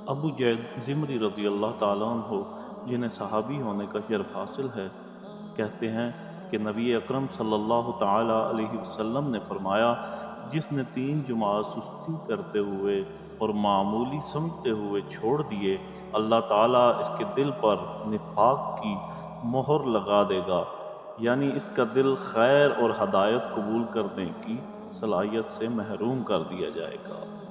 अबू जैद ज़िमरी रज़ी अल्लाह ताला अन्हु, जिन्हें सहाबी होने का शर्फ हासिल है, कहते हैं कि नबी अकरम सल्लल्लाहु ताला अलैहि वसल्लम ने फरमाया, जिसने 3 जुमात सुस्ती करते हुए और मामूली समझते हुए छोड़ दिए, अल्लाह ताला इसके दिल पर निफाक की मोहर लगा देगा, यानी इसका दिल खैर और हदायत कबूल करने की सलाहियत से महरूम कर दिया जाएगा।